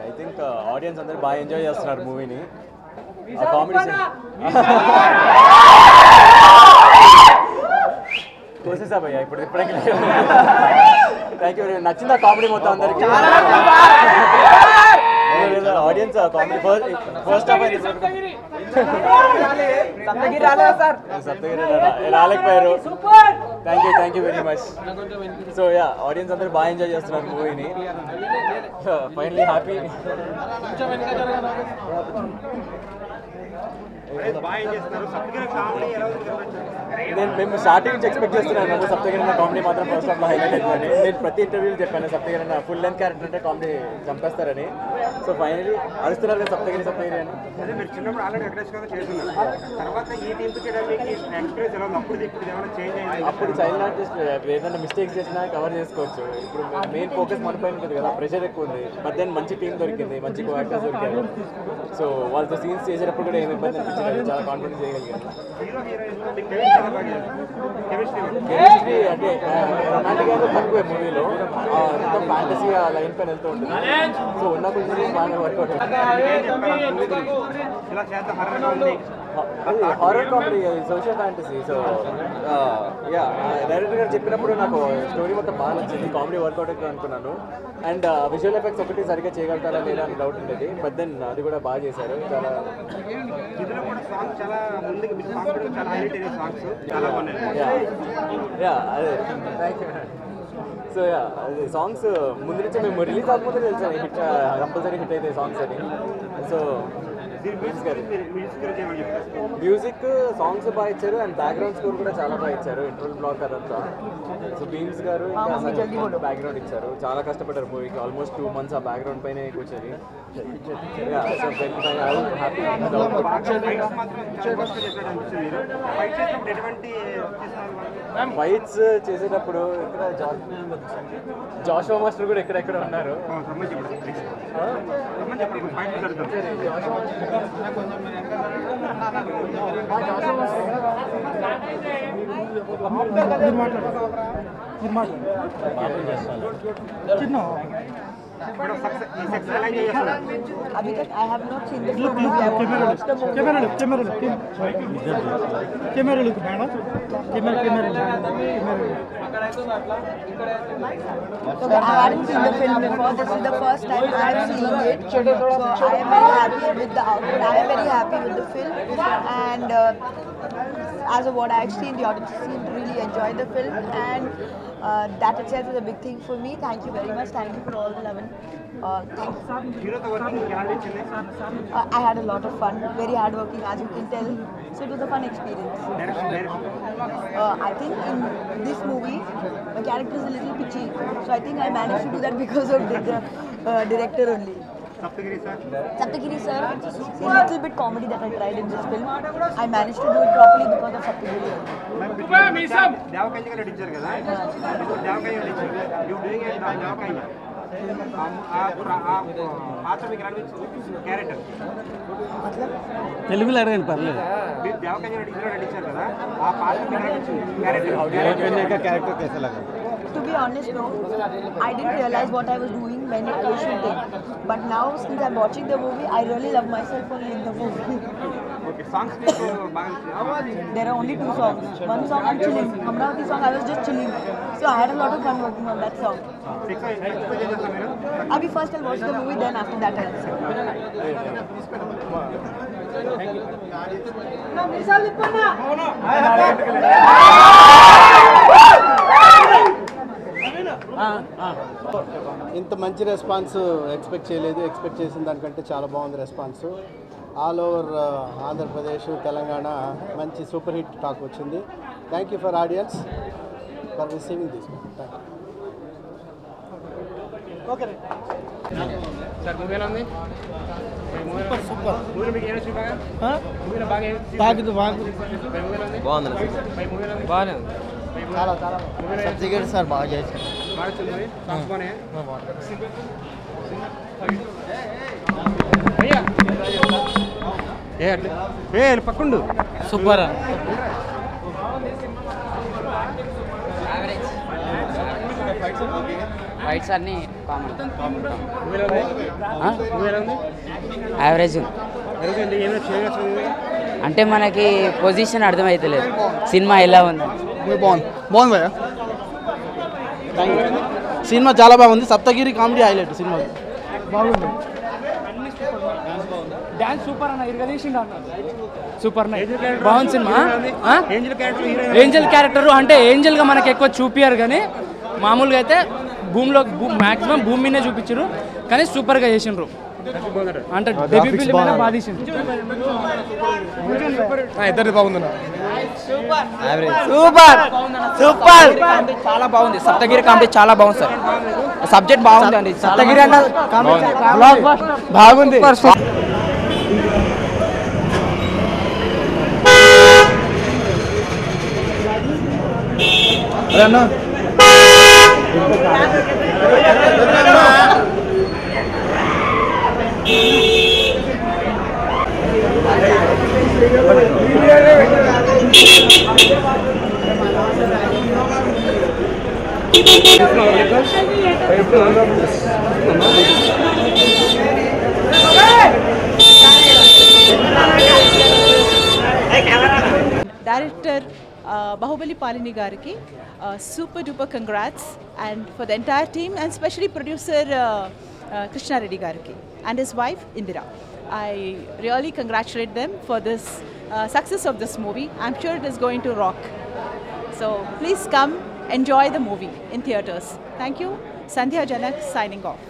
I think audience అందరూ బాగా enjoy చేస్తున్నారు మూవీని. కామెడీ కోసేసా భయ్యా ఇప్పుడు ఇప్పటికీ. Thank you. నచ్చిందా కామెడీ మొత్తం అందరికి? ఆడియన్స్ కామెడీ ఫస్ట్ హాఫ్ అయితే సప్తగిరి రాలేకపోయారు. Thank you very much. So ya, audience అందరూ బాగా ఎంజాయ్ చేస్తున్నారు మూవీని. Finally happy. మేము స్టార్టింగ్ నుంచి ఎక్స్పెక్ట్ చేస్తున్నాను సప్తగిరి అన్న కామెడీ మాత్రం ఫస్ట్ హాఫ్లో హైలైట్ అయిపోయింది. నేను ప్రతి ఇంటర్వ్యూలో చెప్పాను సప్తగిరి అన్న ఫుల్ లెంత్ క్యారెక్టర్ అంటే కామెడీ చంపేస్తారని. సో ఫైనలీ అరుస్తున్నారు కదా సప్తగిరి అని. అప్పుడు చైల్డ్ ఆర్టిస్ట్ ఏదైనా మిస్టేక్స్ చేసినా కవర్ చేసుకోవచ్చు. ఇప్పుడు మెయిన్ ఫోకస్ మన పైన ఉంటుంది కదా, ప్రెషర్ ఎక్కువ ఉంది. బట్ దెన్ మంచి టీం దొరికింది, మంచి కో యాక్టర్స్ దొరికారు. సో వాళ్ళతో సీన్స్ చేసేటప్పుడు కూడా ఏమి ఇబ్బంది అనిపించలేదు, చాలా కాన్ఫిడెన్స్ చేయగలిగాను. కెమిస్ట్రీ అంటే రొమాంటిక్ అయితే తక్కువే మూవీలో, మొత్తం ఫ్యాంటసీ ఆ లైన్ పైన వెళ్తూ ఉంటుంది. సో ఉన్న కొంచెం బాగా workout horror comedy, social fantasy. So ya, director గారు చెప్పినప్పుడు నాకు స్టోరీ మొత్తం బాగా నచ్చింది, కామెడీ వర్కౌట్ అవుతుంది అనుకున్నాను. అండ్ విజువల్ ఎఫెక్ట్స్ ఒకటి సరిగ్గా చేయగలుగుతారా లేదా అని డౌట్ ఉండేది. బట్ దెన్ అది కూడా బాగా చేశారు. చాలా యా అదే సో యా, అది సాంగ్స్ ముందు నుంచి మేము రిలీజ్ అవ్వకపోతే తెలుసు హిట్ కంపల్సరీ హిట్ అయితే సాంగ్స్ అని. సో మ్యూజిక్ సాంగ్స్ బాగా ఇచ్చారు అండ్ బ్యాక్గ్రౌండ్ స్కోర్ కూడా చాలా బాగా ఇచ్చారు. ఇంటర్వల్ బ్లాక్ అదంతా. సో బీమ్స్ గారు ఇంకా బ్యాక్గ్రౌండ్ ఇచ్చారు. చాలా కష్టపడ్డారు మూవీకి. ఆల్మోస్ట్ 2 months ఆ బ్యాక్గ్రౌండ్ పైన కూర్చొని. ఫైట్స్ చేసేటప్పుడు ఇక్కడ జాషువా మాస్టర్ కూడా ఎక్కడెక్కడ ఉన్నారు. अभी तक I have not seen the movie. So I hadn't seen the film before. This is the first time I am seeing it. So I am very happy with the output. I am very happy with the film, and as of what I have seen, the audience seemed to really enjoy the film, and that itself is a big thing for me. Thank you very much. Thank you for all the love. I had a lot of fun. Very hardworking, as you can tell. So it was a fun experience. I think in this movie, my character is a little pitchy. So I think I managed to do that because of the director only. Saptagiri sir, see a little bit comedy that I tried in this film. I managed to do it properly because of Saptagiri. తెలుగులో అడగండి పర్లేదు. Character कैसा लगा? To be honest, no. I didn't realize what I was doing when I was shooting. But now, since I'm watching the movie, I really love myself only in the movie. Okay, songs. There are only 2 songs. One song I'm chilling. Amravati song I was just chilling. So I had a lot of fun working on that song. Abhi first I'll watch the movie, then after that I'll sing. ఇంత మంచి response expect చేయలేదు. Expect చేసిన దానికంటే చాలా బాగుంది response. All over Andhra Pradesh, Telangana మంచి super hit talk వచ్చింది. Thank you for audience for receiving this. Okay sir, movie ఎలా ఉంది? సూపర్. మూవీ మీకు ఏమైనా చూపాగా? మూవీలో బాగా బాగుంది. బాగుంది. బాగానే ఉంది. చాలా చాలా సబ్జెక్ట్ సార్ బాగా చేశారు. బాగా చూడండి. సాంగ్స్ బాగున్నాయి. అయ్యా ఏ పక్కండు సూపర్. ఫైట్స్ అన్నీ కామన్. యావరేజ్ అంటే మనకి పొజిషన్ అర్థమవుతలేదు సినిమా ఎలా ఉంది. బాగుంది భయ్యా, సినిమా చాలా బాగుంది. సప్తగిరి కామెడీ హైలైట్ సినిమా బాగుంది. డాన్స్ సూపర్ అన్న, ఇరగదీసిండు అన్న, సూపర్ బాగుంది సినిమా. ఏంజల్ క్యారెక్టర్ అంటే ఏంజల్గా మనకి ఎక్కువ చూపియారు కానీ మామూలుగా అయితే భూమిలో మ్యాక్సిమం భూమి మీదే చూపించారు కానీ సూపర్గా చేసిండ్రు. అంటే డెబ్యూ ఫిల్మ్ అయినా బాగా తీసిండ్రు. ఇద్దరిది బాగుంది. సూపర్ సూపర్ చాలా బాగుంది. సప్తగిరి కామెడీ చాలా బాగుంది సార్. సబ్జెక్ట్ బాగుంది అండి. సప్తగిరి అన్న బాగుంది. Director Bahubali Palini Gariki, super duper congrats, and for the entire team, and especially producer Krishna Reddy Gariki and his wife Indira. I really congratulate them for this success of this movie. I'm sure it is going to rock. So please come enjoy the movie in theaters. Thank you. Sandhya Janak signing off.